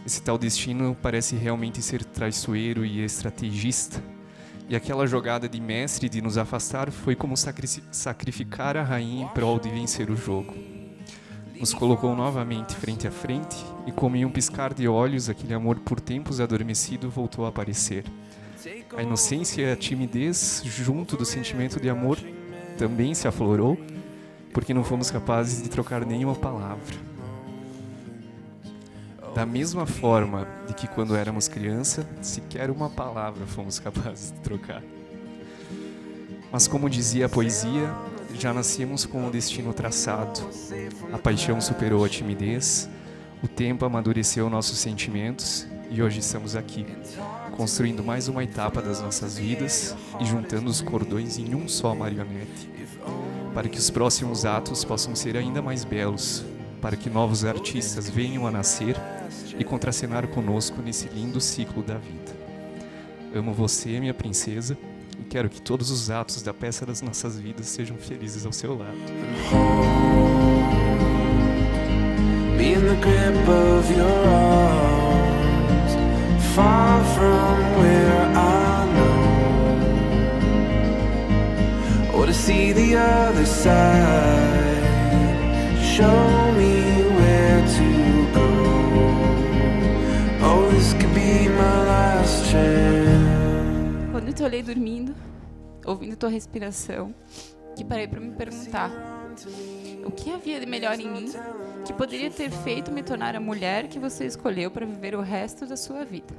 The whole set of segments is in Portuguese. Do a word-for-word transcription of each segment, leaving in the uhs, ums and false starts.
Esse tal destino parece realmente ser traiçoeiro e estrategista. E aquela jogada de mestre de nos afastar foi como sacri sacrificar a rainha em prol de vencer o jogo. Nos colocou novamente frente a frente e, como em um piscar de olhos, aquele amor por tempos adormecido voltou a aparecer. A inocência e a timidez, junto do sentimento de amor, também se aflorou, porque não fomos capazes de trocar nenhuma palavra. Da mesma forma de que quando éramos criança, sequer uma palavra fomos capazes de trocar. Mas como dizia a poesia, já nascemos com o destino traçado. A paixão superou a timidez, o tempo amadureceu nossos sentimentos e hoje estamos aqui, construindo mais uma etapa das nossas vidas e juntando os cordões em um só marionete, para que os próximos atos possam ser ainda mais belos, para que novos artistas venham a nascer e contracenar conosco nesse lindo ciclo da vida. Amo você, minha princesa, e quero que todos os atos da peça das nossas vidas sejam felizes ao seu lado. Be in the grip of your arms, far from where I know, or to see the other side, show me where to go. Oh, this could be my last chance. Quando eu te olhei dormindo, ouvindo tua respiração, que parei para me perguntar o que havia de melhor em mim que poderia ter feito me tornar a mulher que você escolheu para viver o resto da sua vida.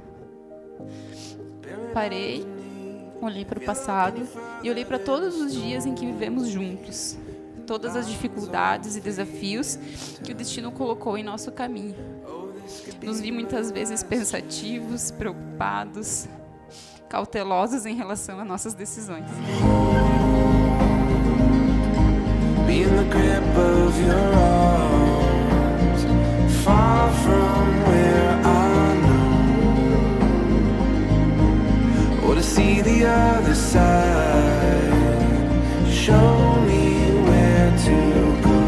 Parei, olhei para o passado e olhei para todos os dias em que vivemos juntos, todas as dificuldades e desafios que o destino colocou em nosso caminho. Nos vi muitas vezes pensativos, preocupados, cautelosos em relação a nossas decisões. Be in the grip of your arms, far from where I know, or to see the other side, show me where to go.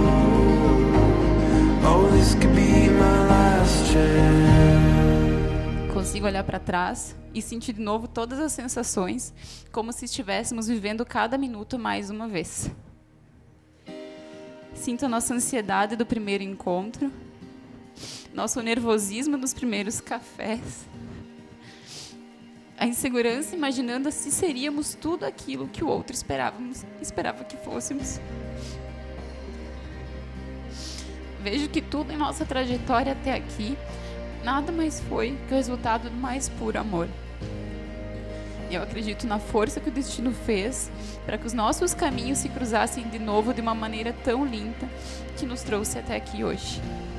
Oh, this could be my last chance. Consigo olhar para trás e sentir de novo todas as sensações, como se estivéssemos vivendo cada minuto mais uma vez. Sinto a nossa ansiedade do primeiro encontro, nosso nervosismo dos primeiros cafés, a insegurança imaginando se seríamos tudo aquilo que o outro esperávamos, esperava que fôssemos. Vejo que tudo em nossa trajetória até aqui nada mais foi que o resultado do mais puro amor. Eu acredito na força que o destino fez para que os nossos caminhos se cruzassem de novo de uma maneira tão linda que nos trouxe até aqui hoje.